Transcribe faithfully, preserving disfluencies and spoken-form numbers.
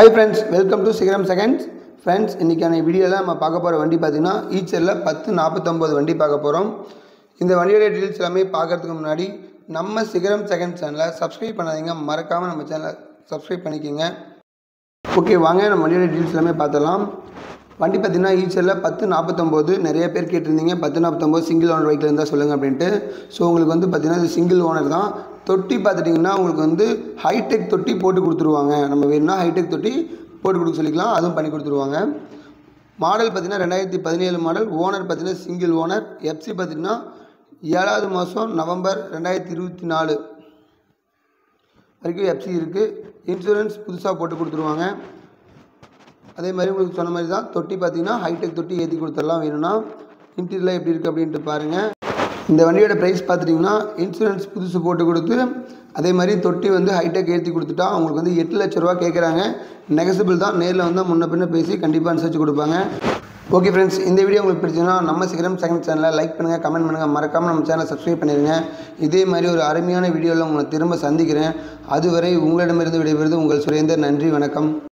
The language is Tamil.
Hi friends, welcome to Sigaram Seconds. Friends, இன்னைக்கான வீடியோல நம்ம பார்க்க போற வண்டி பாத்தீங்கன்னா ஈச்சர்ல ten forty-nine வண்டி பார்க்க போறோம். இந்த வண்டியோட டீடைல்ஸ் எல்லாமே பார்க்கிறதுக்கு முன்னாடி நம்ம சிகரம் செகண்ட் சேனலை சப்ஸ்கிரைப் பண்ணாதீங்க, மறக்காம நம்ம சேனலை சப்ஸ்கிரைப் பண்ணிக்கங்க. ஓகே, வாங்க நம்ம வண்டியோட டீடைல்ஸ் எல்லாமே பார்த்தலாம். வண்டி பார்த்தீங்கன்னா ஈச்சர்ல ten forty-nine நிறைய பேர் கேட்டிருந்தீங்க ten forty-nine சிங்கிள் ஓனர் பைக்ல இருந்தா சொல்லுங்க அப்படினு. சோ உங்களுக்கு வந்து பார்த்தீங்கன்னா இது சிங்கிள் ஓனர் தான். தொட்டி பார்த்துட்டீங்கன்னா உங்களுக்கு வந்து ஹைடெக் தொட்டி போட்டு கொடுத்துருவாங்க. நம்ம வேணும்னா ஹைடெக் தொட்டி போட்டு கொடுக்க சொல்லிக்கலாம், அதுவும் பண்ணி கொடுத்துருவாங்க. மாடல் பார்த்தீங்கன்னா ரெண்டாயிரத்தி பதினேழு மாடல். ஓனர் பார்த்தீங்கன்னா சிங்கிள் ஓனர். எஃப்சி பார்த்தீங்கன்னா ஏழாவது மாதம் நவம்பர் ரெண்டாயிரத்தி இருபத்தி நாலு வரைக்கும் எஃப்சி இருக்குது. இன்சூரன்ஸ் புதுசாக போட்டு கொடுத்துருவாங்க. அதே மாதிரி உங்களுக்கு சொன்ன மாதிரி தான் தொட்டி பார்த்தீங்கன்னா ஹைடெக் தொட்டி ஏற்றி கொடுத்துடலாம். வேணும்னா இன்டீரியர்லாம் எப்படி இருக்குது அப்படின்ட்டு பாருங்கள். இந்த வண்டியோட ப்ரைஸ் பார்த்துட்டிங்கன்னா இன்சூரன்ஸ் புதுசு போட்டு கொடுத்து அதே மாதிரி தொட்டி வந்து ஹைடெக் ஏற்றி கொடுத்துட்டா அவங்களுக்கு வந்து எட்டு லட்ச ரூபா கேட்குறாங்க. நெகசிபிள் தான், நேரில் வந்தால் முன்ன பின்ன பேசி கண்டிப்பாக அனுசரித்து கொடுப்பாங்க. ஓகே ஃப்ரெண்ட்ஸ், இந்த வீடியோ உங்களுக்கு பிடிச்சதுன்னா நம்ம சிகரம் செகண்ட் சேனலை லைக் பண்ணுங்கள், கமெண்ட் பண்ணுங்கள், மறக்காமல் நம்ம சேனலை சப்ஸ்கிரைப் பண்ணிடுங்க. இதே மாதிரி ஒரு அருமையான வீடியோவில் உங்களை திரும்ப சந்திக்கிறேன். அதுவரை உங்களிடமிருந்து விடைபெறுவது உங்கள் சுரேந்தர். நன்றி, வணக்கம்.